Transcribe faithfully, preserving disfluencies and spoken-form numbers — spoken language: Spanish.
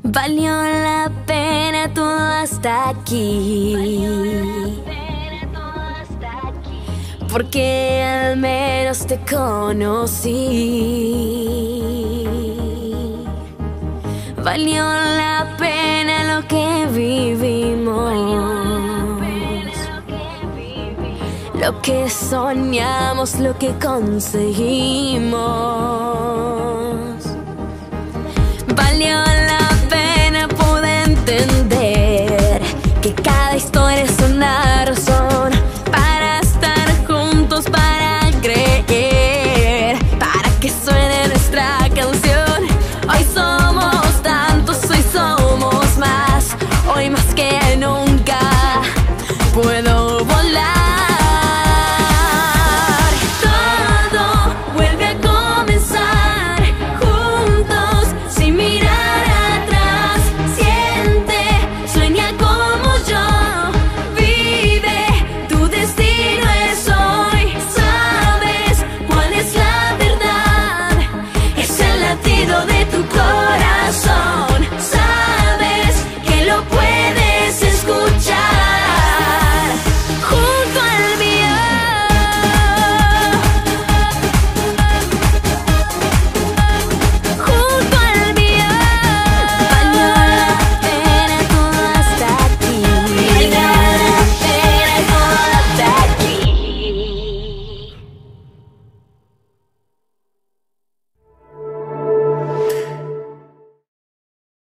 Valió la pena todo hasta aquí, porque al menos te conocí. Valió la pena lo que vivimos, lo que soñamos, lo que conseguimos.